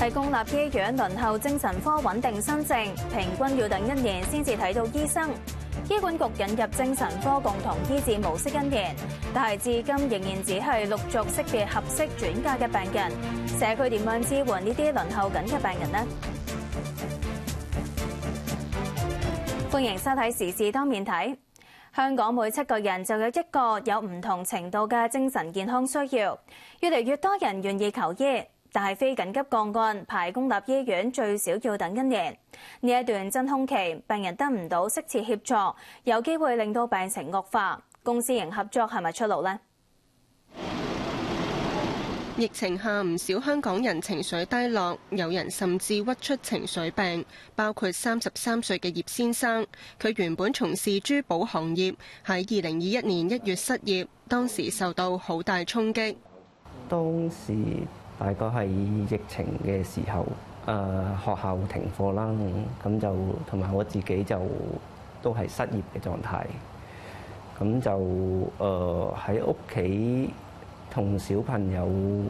喺公立醫院輪候精神科穩定新症，平均要等1年先至睇到醫生。醫管局引入精神科共同醫治模式1年，但係至今仍然只係陸續識別合適轉介嘅病人。社區點樣支援呢啲輪候緊嘅病人呢？歡迎收睇時事當面睇。香港每7個人就有1個有唔同程度嘅精神健康需要，越嚟越多人願意求醫。但係非緊急個案排公立醫院最少要等1年，呢一段真空期，病人得唔到適切協助，有機會令到病情惡化。公私營合作係咪出路呢？ 疫情下唔少香港人情緒低落，有人甚至屈出情緒病，包括33歲嘅葉先生。佢原本從事珠寶行業，喺2021年1月失業，當時受到好大衝擊。 當時大概係疫情嘅時候，學校停課啦，咁就同埋我自己就都係失業嘅狀態，咁就喺屋企同小朋友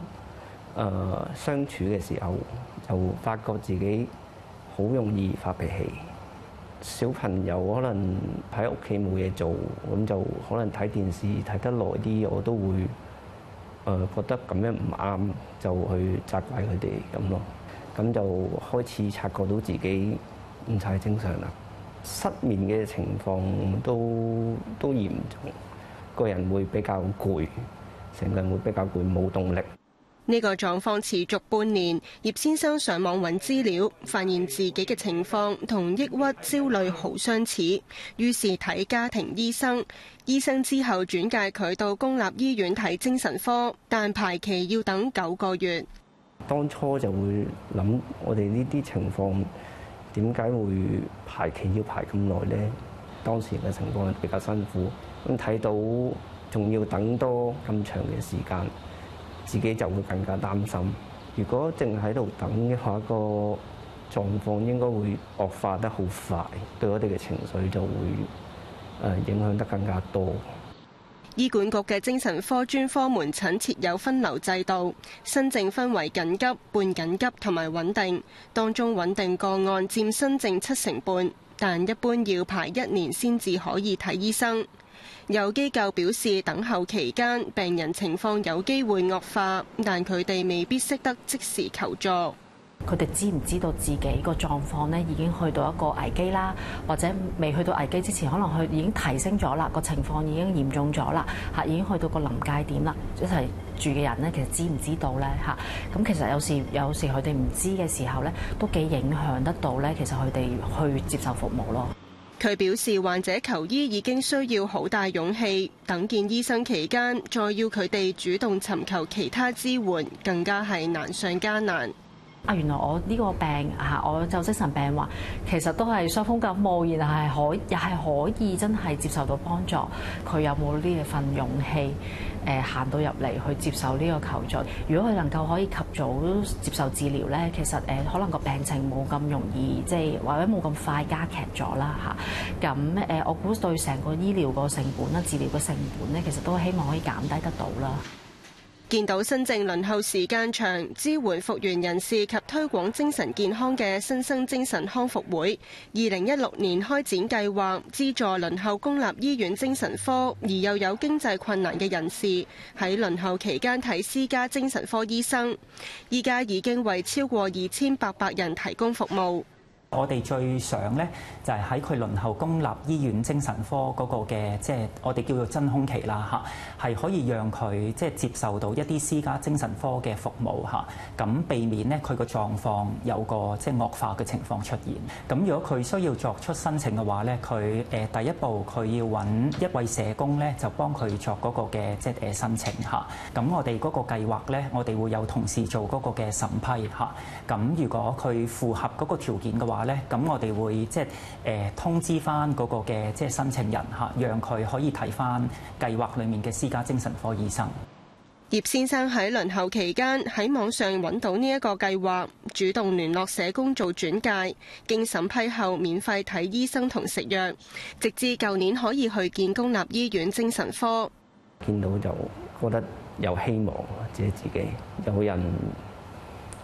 相處嘅時候，就發覺自己好容易發脾氣。小朋友可能喺屋企冇嘢做，咁就可能睇電視睇得耐啲，我都會覺得咁樣唔啱，就去責怪佢哋咁咯。咁就開始察覺到自己唔太正常啦。失眠嘅情況都嚴重，個人會比較攰，成個人會比較攰，冇動力。 呢個狀況持續半年，葉先生上網揾資料，發現自己嘅情況同抑鬱、焦慮好相似，於是睇家庭醫生。醫生之後轉介佢到公立醫院睇精神科，但排期要等9個月。 當初就會諗，我哋呢啲情況點解會排期要排咁耐呢？當時嘅情況比較辛苦，咁睇到仲要等多咁長嘅時間，自己就會更加擔心。如果淨喺度等嘅話，個狀況應該會惡化得好快，對我哋嘅情緒就會影響得更加多。 醫管局嘅精神科專科門診設有分流制度，新症分為緊急、半緊急同埋穩定，當中穩定個案佔新症70%，但一般要排1年先至可以睇醫生。有機構表示，等候期間病人情況有機會惡化，但佢哋未必識得即時求助。 佢哋知唔知道自己個狀況咧已經去到一個危機啦，或者未去到危機之前，可能佢已經提升咗啦，個情況已經嚴重咗啦，已經去到個臨界點啦。一齊住嘅人咧，其實知唔知道咧嚇？咁其實有時佢哋唔知嘅時候咧，都幾影響得到咧。其實佢哋去接受服務咯。 佢表示，患者求醫已經需要好大勇氣，等見醫生期間再要佢哋主動尋求其他支援，更加係難上加難。 原來我呢個病我就精神病患，其實都係傷風感冒，然後又係可以真係接受到幫助。佢有冇呢份勇氣行到入嚟去接受呢個求助？如果佢能夠可以及早接受治療咧，其實可能個病情冇咁容易，即係或者冇咁快加劇咗啦嚇。咁我估對成個醫療個成本啦、治療個成本咧，其實都希望可以減低得到啦。 見到新症輪候時間長，支援復原人士及推廣精神健康嘅新生精神康復會2016年開展計劃，資助輪候公立醫院精神科而又有經濟困難嘅人士喺輪候期間睇私家精神科醫生。依家已經為超過2800人提供服務。 我哋最想咧，就係喺佢輪候公立醫院精神科嗰個嘅，即係我哋叫做真空期啦嚇，係可以讓佢即係接受到一啲私家精神科嘅服務嚇，咁避免咧佢個狀況有個即係惡化嘅情況出現。咁如果佢需要作出申請嘅話咧，佢第一步佢要揾一位社工咧，就幫佢作嗰個嘅即係申請嚇。咁我哋嗰個計劃咧，我哋會有同事做嗰個嘅審批嚇。咁如果佢符合嗰個條件嘅話，咁我哋會即係通知翻嗰個嘅即係申請人嚇，讓佢可以睇翻計劃裡面嘅私家精神科醫生。 葉先生喺輪候期間喺網上揾到呢一個計劃，主動聯絡社工做轉介，經審批後免費睇醫生同食藥，直至舊年可以去見公立醫院精神科。 見到就覺得有希望，自己有人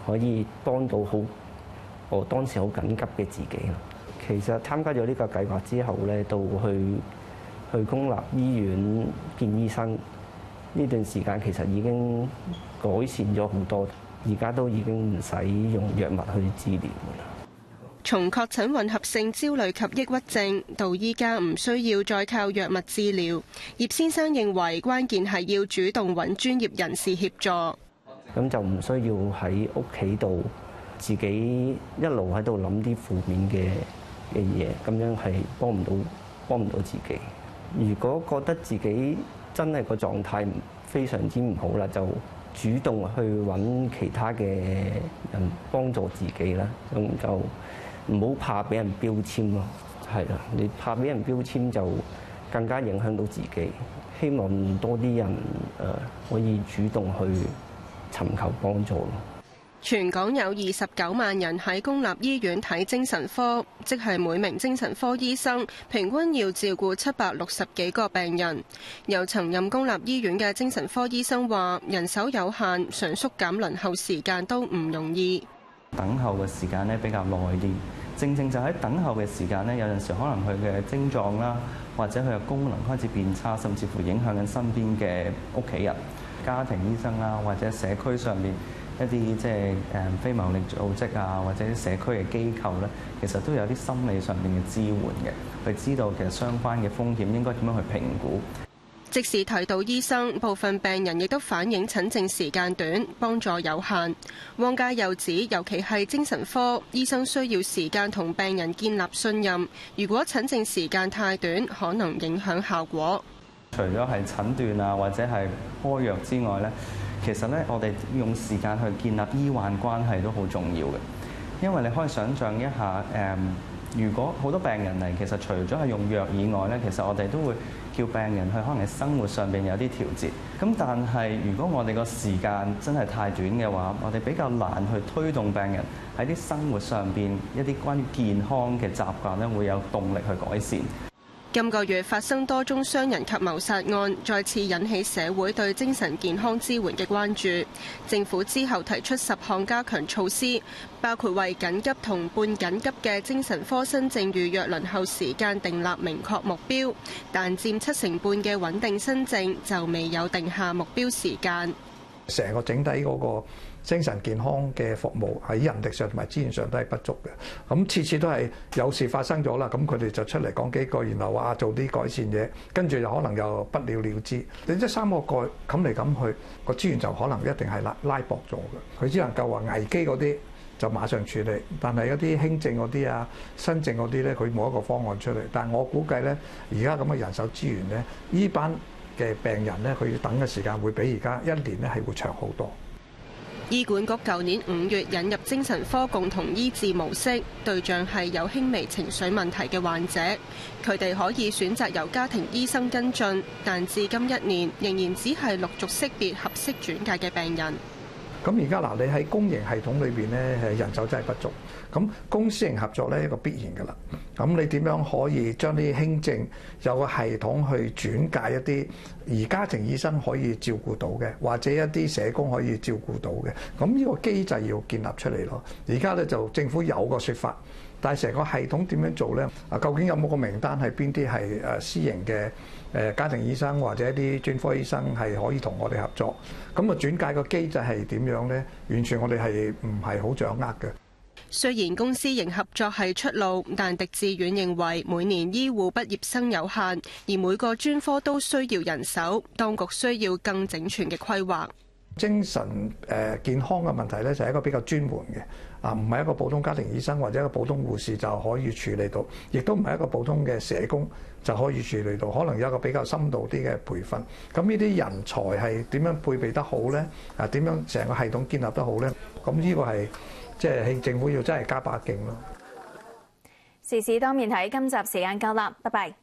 可以幫到我當時好緊急嘅自己咯。其實參加咗呢個計劃之後咧，到去公立醫院見醫生呢段時間，其實已經改善咗好多，而家都已經唔使用藥物去治療啦。 從確診混合性焦慮及抑鬱症到依家唔需要再靠藥物治療，葉先生認為關鍵係要主動揾專業人士協助。 咁就唔需要喺屋企度自己一路喺度諗啲負面嘅嘢，咁樣係幫唔到自己。如果覺得自己真係個狀態非常之唔好啦，就主動去揾其他嘅人幫助自己啦。咁就唔好怕俾人標籤咯，係啦，你怕俾人標籤就更加影響到自己。希望多啲人可以主動去尋求幫助咯。 全港有29萬人喺公立醫院睇精神科，即係每名精神科醫生平均要照顧760幾個病人。有曾任公立醫院嘅精神科醫生話，人手有限，想縮減輪候時間都唔容易。 等候嘅時間咧比較耐啲，正就喺等候嘅時間咧，有陣時可能佢嘅症狀啦，或者佢嘅功能開始變差，甚至乎影響緊身邊嘅屋企人、家庭醫生啦，或者社區上面一啲即係非牟利組織啊，或者社區嘅機構咧，其實都有啲心理上面嘅支援嘅，去知道其實相關嘅風險應該點樣去評估。 即使睇到醫生，部分病人亦都反映診症時間短，幫助有限。汪家又指，尤其係精神科，醫生需要時間同病人建立信任。如果診症時間太短，可能影響效果。 除咗係診斷啊，或者係開藥之外咧，其實咧我哋用時間去建立醫患關係都好重要嘅。因為你可以想像一下，如果好多病人嚟，其實除咗係用藥以外咧，其實我哋都會叫病人去可能喺生活上邊有啲調節。咁但係如果我哋個時間真係太短嘅話，我哋比較難去推動病人喺啲生活上邊一啲關於健康嘅習慣咧，會有動力去改善。 今個月發生多宗傷人及謀殺案，再次引起社會對精神健康支援嘅關注。政府之後提出10項加強措施，包括為緊急同半緊急嘅精神科新症預約輪候時間訂立明確目標，但佔70%半嘅穩定新症就未有定下目標時間。 成個整體嗰個精神健康嘅服務喺人力上同埋資源上都係不足嘅。咁次次都係有事發生咗啦，咁佢哋就出嚟講幾句，然後話做啲改善嘢，跟住又可能又不了了之。你即係3個蓋冚嚟冚去，個資源就可能一定係拉薄咗嘅。佢只能夠話危機嗰啲就馬上處理，但係一啲輕症嗰啲啊、新症嗰啲咧，佢冇一個方案出嚟。但係我估計咧，而家咁嘅人手資源咧，呢班嘅病人咧，佢要等嘅時間會比而家1年咧係會長好多。 醫管局舊年5月引入精神科共同醫治模式，對象係有輕微情緒問題嘅患者，佢哋可以選擇由家庭醫生跟進，但至今1年仍然只係陸續識別合適轉介嘅病人。 咁而家嗱，你喺公營系統裏邊咧，係人手真係不足。咁公私營合作咧，一個必然㗎啦。咁你點樣可以將啲輕症有個系統去轉介一啲而家庭醫生可以照顧到嘅，或者一啲社工可以照顧到嘅？咁呢個機制要建立出嚟咯。而家咧就政府有個説法，但係成個系統點樣做咧？啊，究竟有冇個名單係邊啲係私營嘅家庭醫生或者一啲專科醫生係可以同我哋合作？咁啊轉介個機制係點樣咧？完全我哋係唔係好掌握嘅。 雖然公私營合作係出路，但狄志遠認為每年醫護畢業生有限，而每個專科都需要人手，當局需要更整全嘅規劃。 精神健康嘅問題咧，就係一個比較專門嘅啊，唔係一個普通家庭醫生或者一個普通護士就可以處理到，亦都唔係一個普通嘅社工就可以處理到，可能有一個比較深度啲嘅培訓。咁呢啲人才係點樣配備得好咧？啊，點樣成個系統建立得好咧？咁呢個係即係政府要真係加把勁咯。 時事多面睇，今集時間夠啦，拜拜。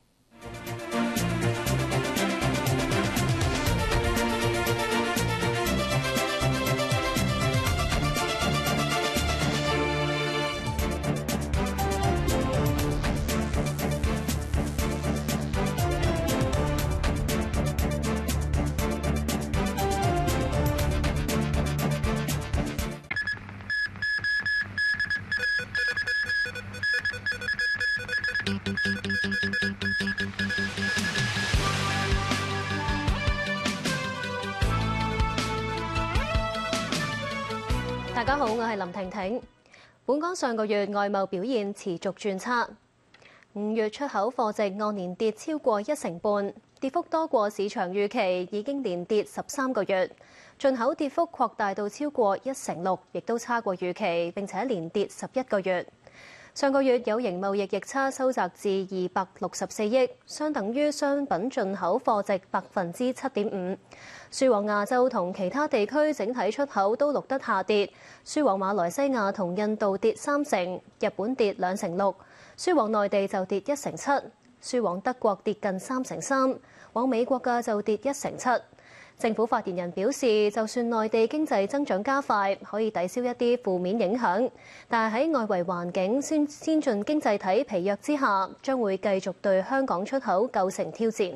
大家好，我係林婷婷。本港上個月外貿表現持續轉差，5月出口貨值按年跌超過1成半，跌幅多過市場預期，已經連跌13個月。進口跌幅擴大到超過1成6，亦都差過預期，並且連跌11個月。上個月有形貿易逆差收窄至264億，相等於商品進口貨值7.5%。輸往亞洲同其他地區整體出口都錄得下跌，輸往馬來西亞同印度跌3成，日本跌2成6，輸往內地就跌1成7，輸往德國跌近3成3，往美國嘅就跌1成7。政府發言人表示，就算內地經濟增長加快，可以抵消一啲負面影響，但係喺外圍環境先進經濟體疲弱之下，將會繼續對香港出口構成挑戰。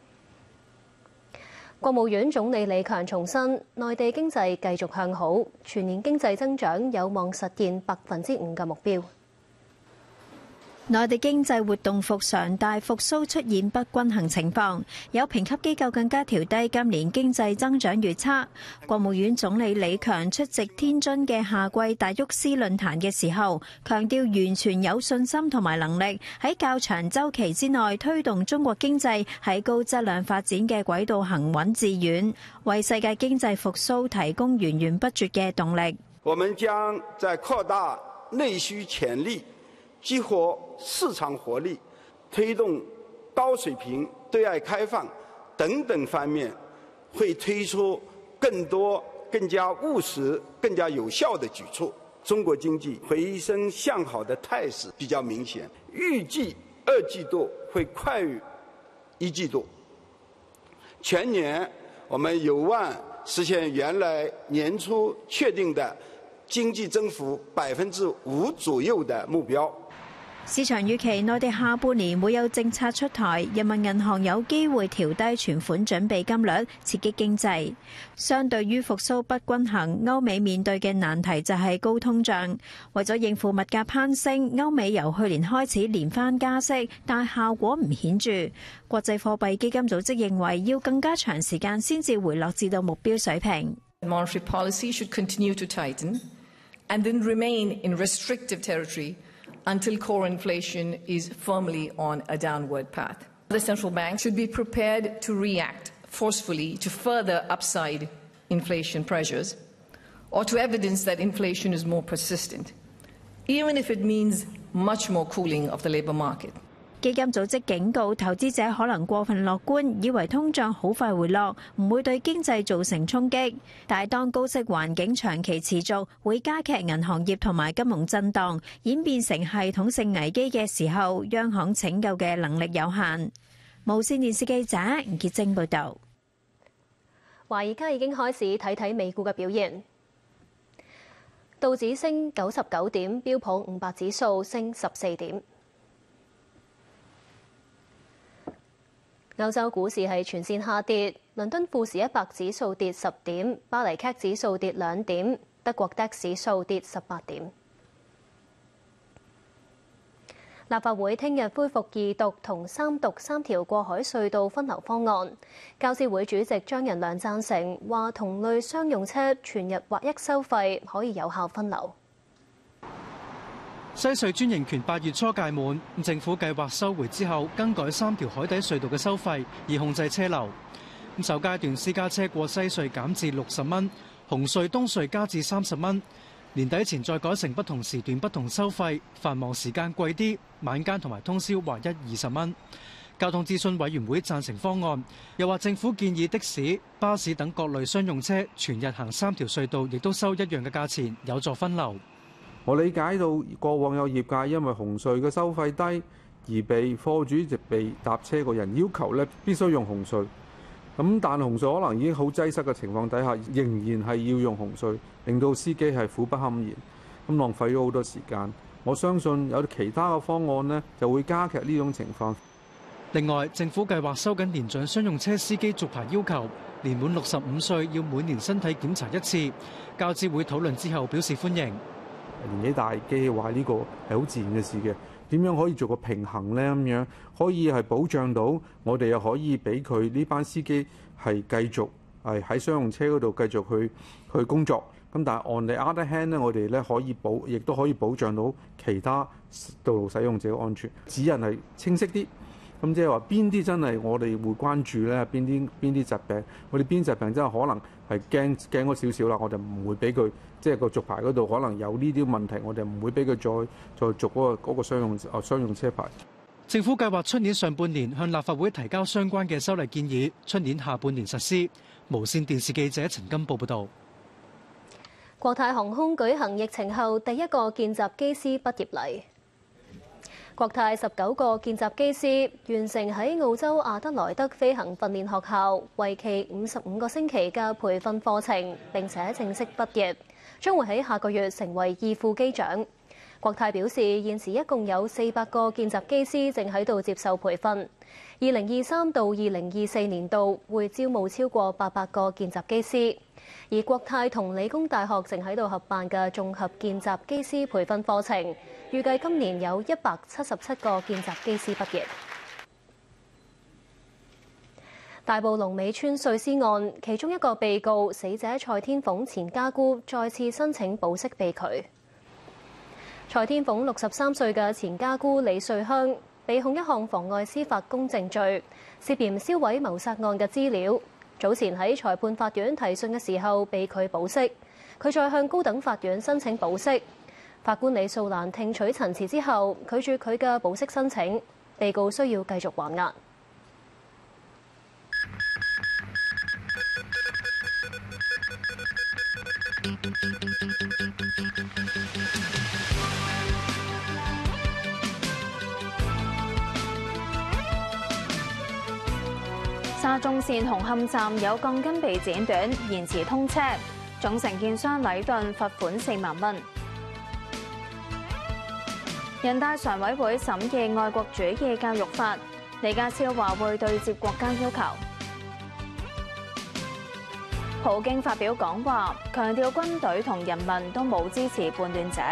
國務院總理李強重申，內地經濟繼續向好，全年經濟增長有望實現5%嘅目標。 內地經濟活動復常，但復甦出現不均衡情況，有評級機構更加調低今年經濟增長預測。國務院總理李強出席天津嘅夏季達沃斯論壇嘅時候，強調完全有信心同埋能力喺較長週期之內推動中國經濟喺高質量發展嘅軌道行穩致遠，為世界經濟復甦提供源源不絕嘅動力。 我們將在擴大內需潛力、激活市場活力、推動高水平對外開放等等方面，會推出更多、更加務實、更加有效的舉措。中國經濟回升向好的態勢比較明顯，預計2季度會快於1季度。全年我們有望實現原來年初確定的經濟增幅5%左右的目標。 市場預期內地下半年會有政策出台，人民銀行有機會調低存款準備金率，刺激經濟。相對於復甦不均衡，歐美面對嘅難題就係高通脹。為咗應付物價攀升，歐美由去年開始連番加息，但效果唔顯著。國際貨幣基金組織認為要更加長時間先至回落至到目標水平。 Monetary policy should continue to tighten and then remain in restrictive territory until core inflation is firmly on a downward path. The central bank should be prepared to react forcefully to further upside inflation pressures or to evidence that inflation is more persistent, even if it means much more cooling of the labor market. 基金組織警告投資者可能過分樂觀，以為通脹好快回落，唔會對經濟造成衝擊。但係當高息環境長期持續，會加劇銀行業同埋金融震盪，演變成系統性危機嘅時候，央行拯救嘅能力有限。無線電視記者吳潔晶報導。 華爾街已經開始睇睇美股嘅表現，道指升99點，標普500指數升14點。歐洲股市係全線下跌，倫敦富時100指數跌10點，巴黎 CAC 指數跌2點，德國 DAX 指數跌18點。立法會聽日恢復二讀同三讀3條過海隧道分流方案，教資會主席張仁良贊成，話同類商用車全日劃一收費可以有效分流。 西隧專營權8月初屆滿，政府計劃收回之後更改3條海底隧道嘅收費，以控制車流。首階段私家車過西隧減至60蚊，紅隧東隧加至30蚊。年底前再改成不同時段不同收費，繁忙時間貴啲，晚間同埋通宵劃一20蚊。交通諮詢委員會贊成方案，又話政府建議的士、巴士等各類商用車全日行3條隧道，亦都收一樣嘅價錢，有助分流。 我理解到過往有業界因為紅隧嘅收費低而被貨主亦被搭車個人要求咧必須用紅隧。咁但紅隧可能已經好擠塞嘅情況底下，仍然係要用紅隧，令到司機係苦不堪言，咁浪費咗好多時間。我相信有其他嘅方案呢就會加劇呢種情況。 另外，政府計劃收緊年長商用車司機續牌要求，年滿65歲要每年身體檢查1次。教資會討論之後表示歡迎。 年紀大機嘅話，呢個係好自然嘅事嘅。 點樣可以做個平衡呢？咁樣可以係保障到我哋又可以俾佢呢班司機係繼續係喺商用車嗰度繼續去工作。咁但係 on the other hand 咧，我哋咧亦都可以保障到其他道路使用者嘅安全。指引係清晰啲，咁即係話邊啲真係我哋會關注咧？邊啲疾病，我哋邊疾病真係可能係驚咗少少啦，我就唔會俾佢即係個續牌嗰度可能有呢啲問題，我哋唔會俾佢再續嗰個商用車牌。 政府計劃出年上半年向立法會提交相關嘅修例建議，出年下半年實施。無線電視記者陳金寶報導。 國泰航空舉行疫情後第一個見習機師畢業禮。國泰19個見習機師完成喺澳洲阿德萊德飛行訓練學校為期55個星期嘅培訓課程，並且正式畢業，將會喺下個月成為二副機長。國泰表示，現時一共有400個見習機師正喺度接受培訓，2023到2024年度會招募超過800個見習機師。而國泰同理工大學正喺度合辦嘅綜合見習機師培訓課程，預計今年有177個見習機師畢業。大埔龍尾村碎屍案，其中一個被告死者蔡天鳳前家姑再次申請保釋被拒。蔡天鳳63歲嘅前家姑李瑞香被控一項妨礙司法公正罪，涉嫌銷毀謀殺案嘅資料。早前喺裁判法院提訊嘅時候被拒保釋，佢再向高等法院申請保釋。法官李素蘭聽取陳詞之後，拒絕佢嘅保釋申請，被告需要繼續還押。 沙中線紅磡站有鋼筋被剪短，延遲通車，總承建商禮頓罰款4萬蚊。人大常委會審議愛國主義教育法，李家超話會對接國家要求。普京發表講話，強調軍隊同人民都冇支持叛亂者。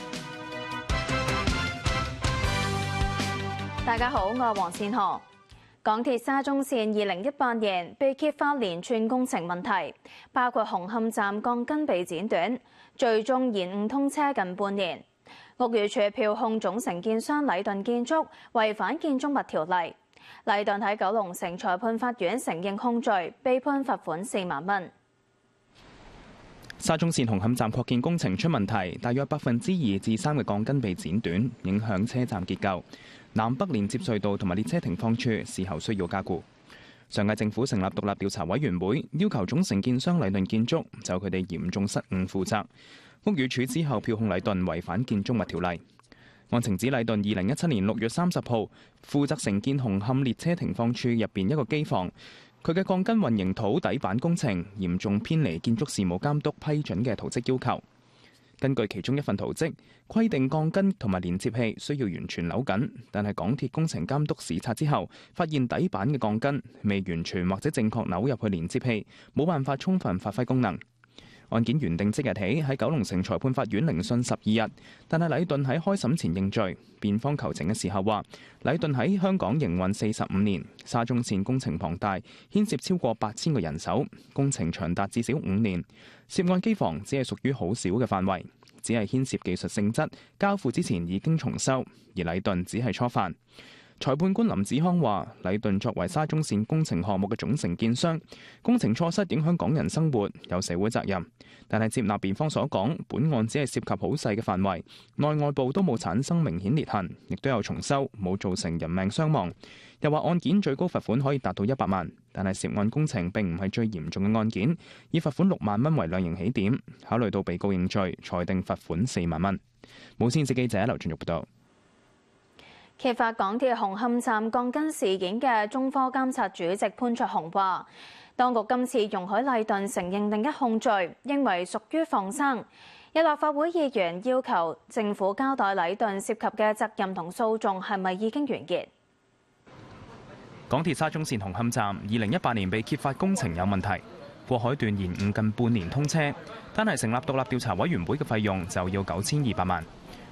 大家好，我係黃善河。港鐵沙中線2018年被揭發連串工程問題，包括紅磡站鋼筋被剪短，最終延誤通車近半年。屋宇署票控總承建商禮頓建築違反建築物條例。禮頓喺九龍城裁判法院承認控罪，被判罰款4萬蚊。 沙中線紅磡站擴建工程出問題，大約2%至3嘅鋼筋被剪短，影響車站結構。南北連接隧道同埋列車停放處事後需要加固。上屆政府成立獨立調查委員會，要求總承建商禮頓建築就佢哋嚴重失誤負責。屋宇署之後票控禮頓違反建築物條例。案情指禮頓2017年6月30號負責承建紅磡列車停放處入邊一個機房，佢嘅鋼筋混凝土底板工程嚴重偏離建築事務監督批准嘅圖則要求。根據其中一份圖則，規定鋼筋同埋連接器需要完全扭緊，但係港鐵工程監督視察之後，發現底板嘅鋼筋未完全或者正確扭入去連接器，冇辦法充分發揮功能。案件原定即日起喺九龍城裁判法院聆訊12日，但係禮頓喺開審前認罪。辯方求情嘅時候話，禮頓喺香港營運45年，沙中線工程龐大，牽涉超過8000個人手，工程長達至少5年。涉案機房只係屬於好少嘅範圍，只係牽涉技術性質，交付之前已經重修，而禮頓只係初犯。裁判官林子康話：禮頓作為沙中線工程項目嘅總承建商，工程錯失影響港人生活，有社會責任。但係接納辯方所講，本案只係涉及好細嘅範圍，內外部都冇產生明顯裂痕，亦都有重修，冇造成人命傷亡。又話案件最高罰款可以達到100萬，但係涉案工程並唔係最嚴重嘅案件，以罰款6萬蚊為量刑起點。考慮到被告認罪，裁定罰款4萬蚊。無線視記者劉俊玉報道。 揭發港鐵紅磡站鋼筋事件嘅中科監察主席潘焯鴻話，當局今次容許禮頓承認另一控罪，認為屬於放生。有立法會議員要求政府交代禮頓涉及嘅責任同訴訟係咪已經完結。 港鐵沙中線紅磡站2018年被揭發工程有問題，過海段延誤近半年通車，單係成立獨立調查委員會嘅費用就要9200萬。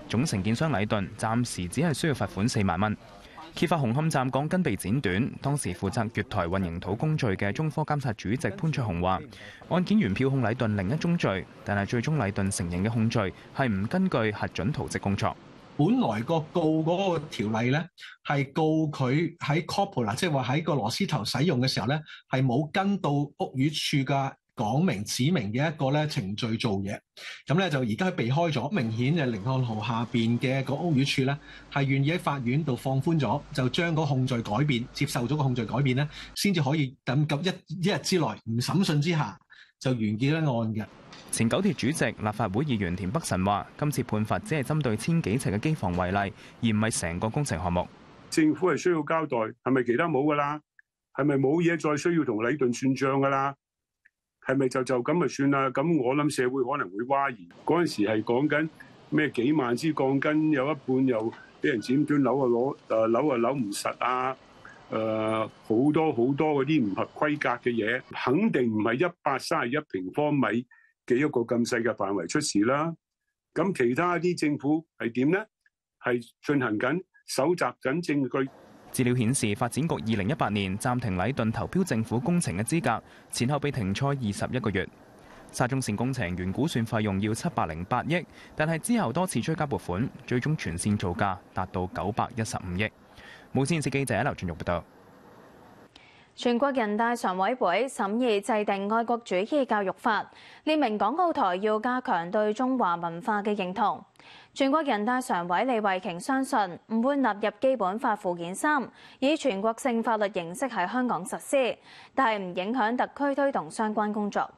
總承建商禮頓暫時只係需要罰款4萬蚊。揭發紅磡站鋼筋被剪短，當時負責月台混凝土工序嘅中科監察主席潘卓雄話：案件原票控禮頓另一宗罪，但係最終禮頓承認嘅控罪係唔根據核准圖則工作。 本來個告嗰個條例咧係告佢喺 copper 即係話喺個螺絲頭使用嘅時候咧係冇跟到屋宇署嘅講明指明嘅一個咧程序做嘢，咁咧就而家避開咗。明顯嘅寧漢豪下邊嘅個屋宇署咧係願意喺法院度放寬咗，就將個控罪改變，接受咗個控罪改變咧，先至可以等咁一日之內唔審訊之下就完結一案嘅。 前九鐵主席、立法會議員田北辰話：今次判罰只係針對1000幾尺嘅機房違例，而唔係成個工程項目。 政府係需要交代，係咪其他冇㗎啦？係咪冇嘢再需要同禮頓算賬㗎啦？係咪就咁咪算啦？咁我諗社會可能會譁然。嗰陣時係講緊咩幾萬支鋼筋，有一半又俾人剪斷，樓扭唔實啊！好多嗰啲唔合規格嘅嘢，肯定唔係131平方米嘅一個咁細嘅範圍出事啦。咁其他啲政府係點呢？係進行緊搜集緊證據。 資料顯示，發展局2018年暫停禮頓投標政府工程嘅資格，前後被停賽21個月。沙中線工程原估算費用要708億，但係之後多次追加撥款，最終全線造價達到915億。無線電視記者劉俊玉報道。 全國人大常委會審議制定愛國主義教育法，列明港澳台要加強對中華文化嘅認同。全國人大常委李慧瓊相信唔會納入基本法附件3，以全國性法律形式喺香港實施，但係唔影響特區推動相關工作。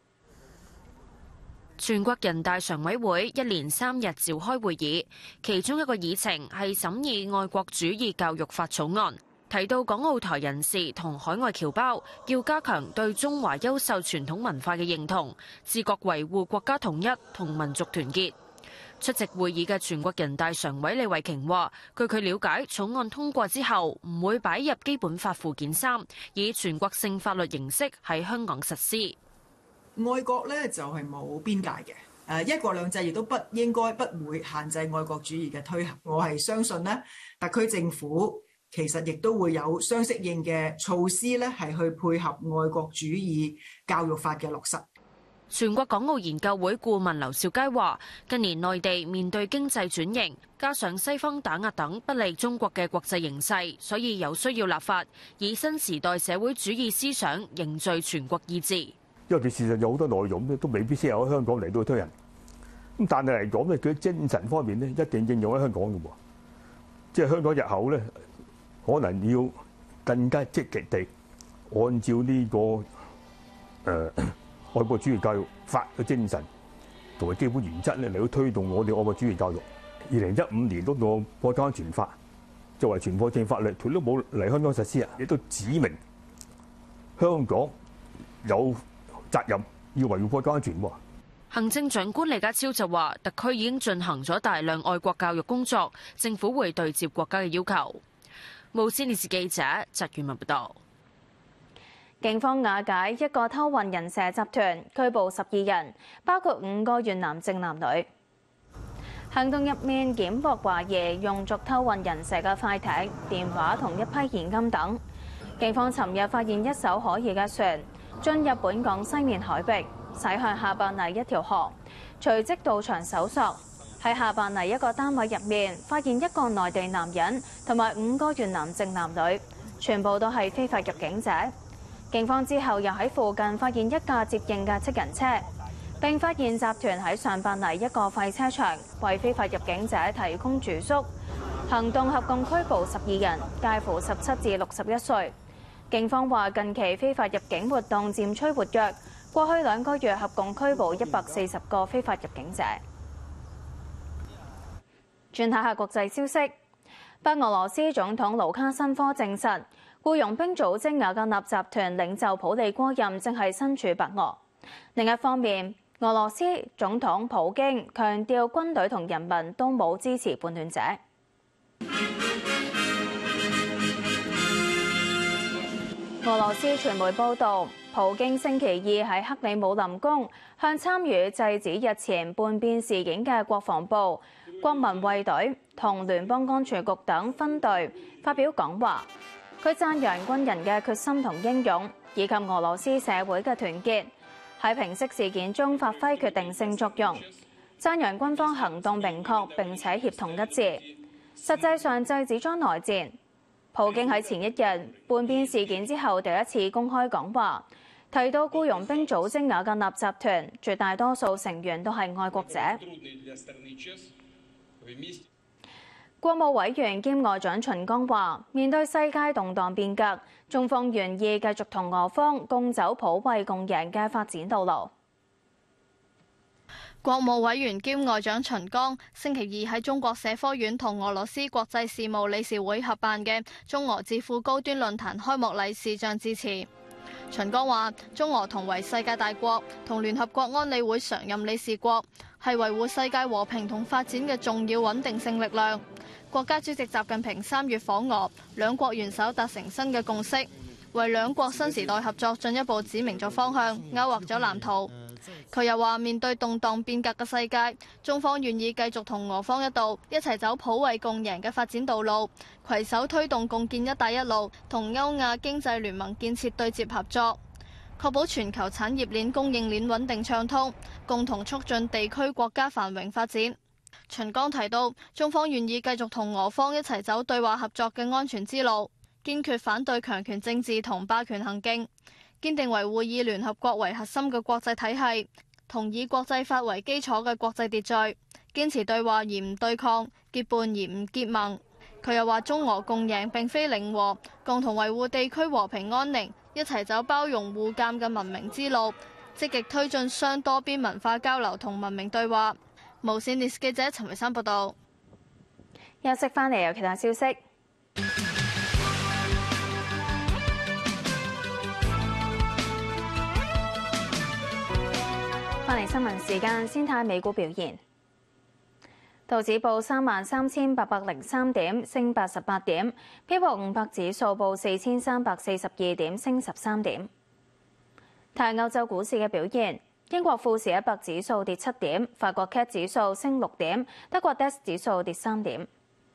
全國人大常委會一連3日召開會議，其中一個議程係審議愛國主義教育法草案。提到港澳台人士同海外僑胞要加強對中華優秀傳統文化嘅認同，自覺維護國家統一同民族團結。出席會議嘅全國人大常委李慧瓊話，據佢了解，草案通過之後唔會擺入基本法附件3，以全國性法律形式喺香港實施。 愛國咧就係冇邊界嘅，一國兩制亦都不應該不會限制愛國主義嘅推行。我係相信呢，特區政府其實亦都會有相適應嘅措施咧，係去配合愛國主義教育法嘅落實。 全國港澳研究會顧問劉兆佳話：近年內地面對經濟轉型，加上西方打壓等不利中國嘅國際形勢，所以有需要立法，以新時代社會主義思想凝聚全國意志。 因為佢事實有好多內容咧，都未必適合喺香港嚟到推行。咁但係嚟講咧，佢精神方面咧，一定應用喺香港嘅喎。即係香港日後咧，可能要更加積極地按照呢個愛國主義教育法嘅精神同埋基本原則咧嚟到推動我哋愛國主義教育。2015年嗰個國家安全法作為全國性法律，佢都冇嚟香港實施啊，亦都指明香港有責任要維護國家安全喎。 行政長官李家超就話，特區已經進行咗大量愛國教育工作，政府會對接國家嘅要求。無線電視記者翟婉文報道。 警方瓦解一個偷運人蛇集團，拘捕12人，包括5個越南籍男女。行動入面檢獲懷疑用作偷運人蛇嘅快艇、電話同一批現金等。警方尋日發現一艘可疑嘅船進入本港西面海域，駛向下白泥一條河，隨即到場搜索。喺下白泥一個單位入面，發現一個內地男人同埋5個越南籍男女，全部都係非法入境者。警方之後又喺附近發現一架接應嘅7人車，並發現集團喺上白泥一個廢車場為非法入境者提供住宿。行動合共拘捕12人，介乎17至61歲。警方話近期非法入境活動漸趨活躍，過去2個月合共拘捕140個非法入境者。轉睇下國際消息，白俄羅斯總統盧卡申科證實，僱傭兵組織瓦格納集團領袖普利戈任正係身處白俄。另一方面，俄羅斯總統普京強調軍隊同人民都冇支持叛亂者。俄羅斯傳媒報導，普京星期2喺克里姆林宮向參與制止日前叛變事件嘅國防部國民衛隊同聯邦安全局等分隊發表講話。佢讚揚軍人嘅決心同英勇，以及俄羅斯社會嘅團結，喺平息事件中發揮決定性作用。讚揚軍方行動明確並且協同一致，實際上制止咗內戰。普京喺前一日叛變事件之後第一次公開講話，提到僱傭兵組織瓦格納集團絕大多數成員都係愛國者。國務委員兼外長秦剛話：面對世界動盪變革，中方願意繼續同俄方共走普惠共贏嘅發展道路。 國務委員兼外長秦剛星期二喺中國社科院同俄羅斯國際事務理事會合辦嘅中俄智庫高端論壇開幕禮視像致辭。秦剛話：中俄同為世界大國同聯合國安理會常任理事國，係維護世界和平同發展嘅重要穩定性力量。國家主席習近平3月訪俄，兩國元首達成新嘅共識，為兩國新時代合作進一步指明咗方向，勾畫咗藍圖。佢又話：面對動盪變革嘅世界，中方願意繼續同俄方一道，一齊走普惠共贏嘅發展道路，攜手推動共建「一帶一路」同歐亞經濟聯盟建設對接合作，確保全球產業鏈供應鏈穩定暢通，共同促進地區國家繁榮發展。秦剛提到，中方願意繼續同俄方一齊走對話合作嘅安全之路，堅決反對強權政治同霸權行徑，堅定維護以聯合國為核心嘅國際體系，同以國際法為基礎嘅國際秩序，堅持對話而唔對抗，結伴而唔結盟。佢又話：中俄共贏並非零和，共同維護地區和平安寧，一齊走包容互鑑嘅文明之路，積極推進雙多邊文化交流同文明對話。無線電視記者陳慧珊報道。 休息返嚟有其他消息。返嚟新聞時間，先睇美股表現。道指報33,803點，升88點；標普500指數報4,342點，升13點。睇歐洲股市嘅表現。英國富時100指數跌7點，法國 CAC 指數升6點，德國 DAX 指數跌3點。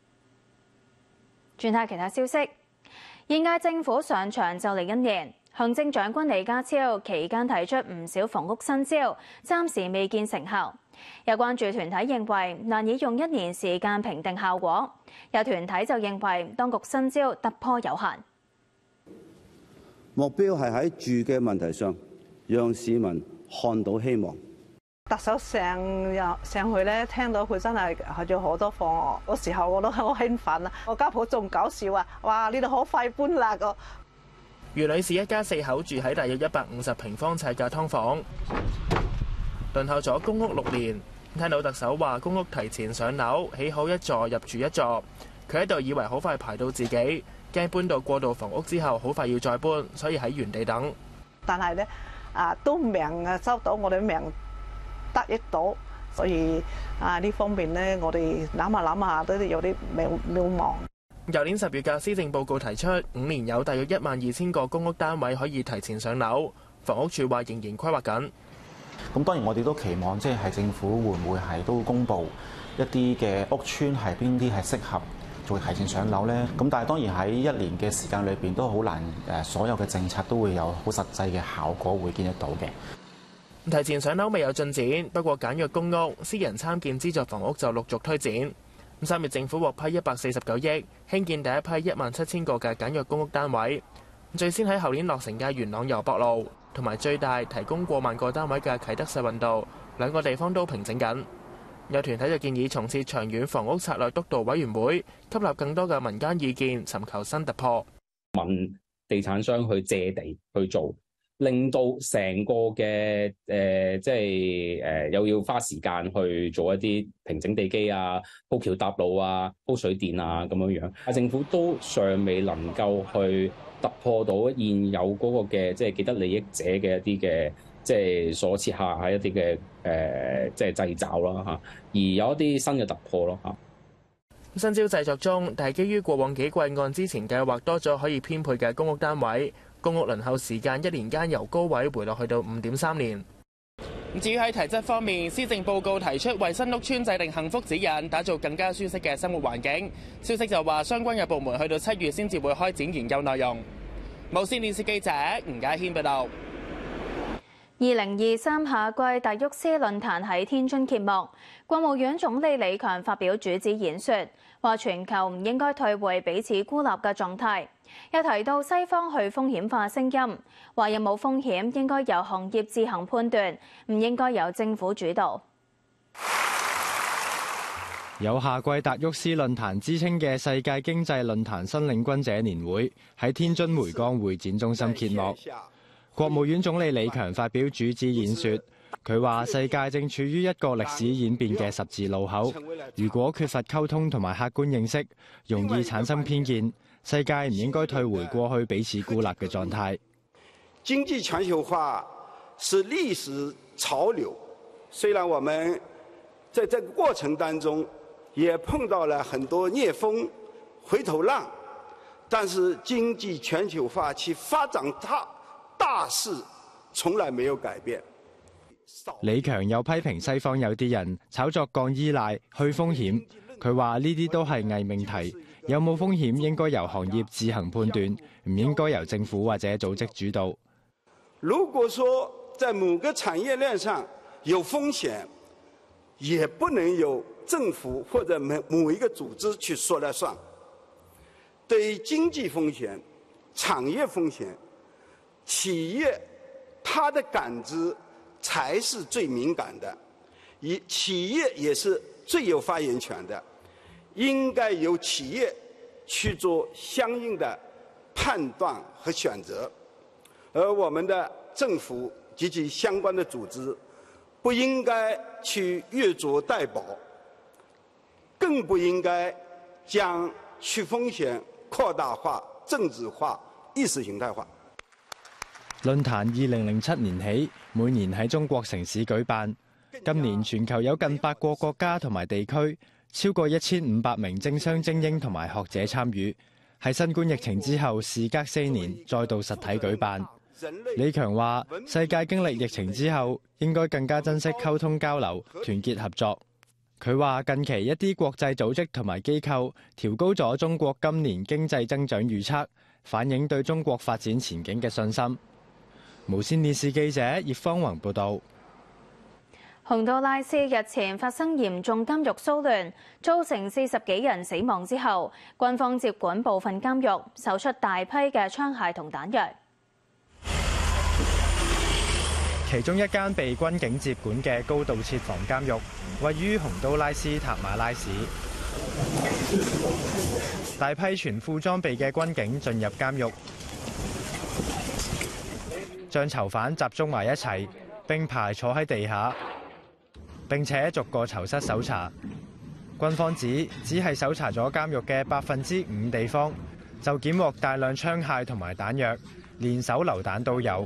轉睇其他消息，現屆政府上場就嚟1年，行政長官李家超期間提出唔少房屋新招，暫時未見成效。有關注團體認為難以用1年時間評定效果，有團體就認為當局新招突破有限。 目標係喺住嘅問題上，讓市民看到希望。 特首上去咧，聽到佢真係有好多方案，嗰時候我都好興奮啊！我家婆仲搞笑啊，哇！呢度好快搬啦個。 余女士一家4口住喺大約150平方尺嘅劏房，輪候咗公屋6年。聽到特首話公屋提前上樓，起好一座入住一座，佢喺度以為好快排到自己，驚搬到過渡房屋之後好快要再搬，所以喺原地等。 但係咧。都命收到，我哋命得益到，所以呢方面咧，我哋諗下都有啲渺茫。 舊年10月嘅施政報告提出，5年有大約12000個公屋單位可以提前上樓，房屋署話仍然規劃緊。 咁當然我哋都期望即係政府會唔會係都公布一啲嘅屋邨係邊啲係適合做提前上樓呢？咁但係當然喺1年嘅時間裏邊都好難所有嘅政策都會有好實際嘅效果會見得到嘅。 提前上樓未有進展，不過簡約公屋、私人參建資助房屋就陸續推展。3月政府獲批149億興建第一批17000個嘅簡約公屋單位，最先喺後年落成嘅元朗油博路同埋最大提供過萬個單位嘅啟德世運道兩個地方都平整緊。有團體就建議重設長遠房屋策略督導委員會，吸納更多嘅民間意見，尋求新突破。 問地產商去借地去做，令到成個嘅又要花時間去做一啲平整地基啊、鋪橋搭路啊、鋪水電啊咁樣樣。政府都尚未能夠去突破到現有嗰個嘅既得利益者嘅一啲嘅所設下一啲嘅掣肘啦嚇，而有一啲新嘅突破咯嚇。 新招製作中，但係基於過往幾季按之前計劃多咗可以編配嘅公屋單位，公屋輪候時間1年間由高位回落去到5.3年。 至於喺提質方面，施政報告提出為新屋邨制定幸福指引，打造更加舒適嘅生活環境。消息就話相關嘅部門去到7月先至會開展研究內容。無線電視記者吳家軒報道。 2023夏季達沃斯論壇喺天津揭幕，國務院總理李強發表主旨演說，話全球唔應該退回彼此孤立嘅狀態，又提到西方去風險化聲音，話有冇風險應該由行業自行判斷，唔應該由政府主導。 有夏季達沃斯論壇之稱嘅世界經濟論壇新領軍者年會喺天津湄江會展中心揭幕。國務院總理李強發表主旨演說，佢話世界正處於一個歷史演變嘅十字路口，如果缺乏溝通同埋客觀認識，容易產生偏見。世界唔應該退回過去彼此孤立嘅狀態。 經濟全球化是歷史潮流，雖然我們在這個過程當中也碰到了很多逆風、回頭浪，但是經濟全球化其發展大勢從來沒有改變。 李強又批評西方有啲人炒作降依賴、去風險，佢話呢啲都係偽命題，有冇風險應該由行業自行判斷，唔應該由政府或者組織主導。 如果說在某個產業鏈上有風險，也不能由政府或者某一個組織去說了算。對於經濟風險、產業風險，企業它的感知才是最敏感的，企業也是最有發言權的，應該由企業去做相應的判斷和選擇，而我們的政府及其相關的組織不應該去越俎代庖，更不應該將去風險擴大化、政治化、意識形態化。 論壇2007年起每年喺中國城市舉辦，今年全球有近100個國家同埋地區，超過1500名政商精英同埋學者參與。喺新冠疫情之後，事隔4年再度實體舉辦。李強話：世界經歷疫情之後，應該更加珍惜溝通交流、團結合作。佢話近期一啲國際組織同埋機構調高咗中國今年經濟增長預測，反映對中國發展前景嘅信心。無線電視記者葉方宏報道。 洪都拉斯日前發生嚴重監獄騷亂，造成40幾人死亡之後，軍方接管部分監獄，搜出大批嘅槍械同彈藥。 其中一間被軍警接管嘅高度設防監獄，位於洪都拉斯塔馬拉市。大批全副裝備嘅軍警進入監獄，將囚犯集中埋一齊，並排坐喺地下，並且逐個囚室搜查。軍方指只係搜查咗監獄嘅5%地方，就檢獲大量槍械同埋彈藥，連手榴彈都有。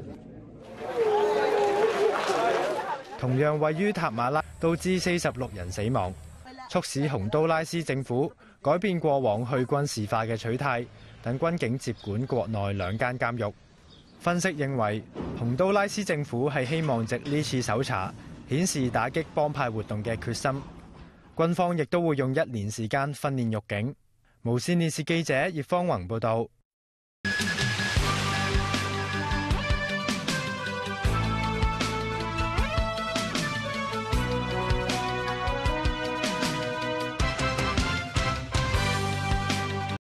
同樣位於塔馬拉，導致46人死亡，促使洪都拉斯政府改變過往去軍事化嘅取態，等軍警接管國內2間監獄。分析認為，洪都拉斯政府係希望藉呢次搜查顯示打擊幫派活動嘅決心。軍方亦都會用1年時間訓練獄警。無線電視記者葉方宏報道。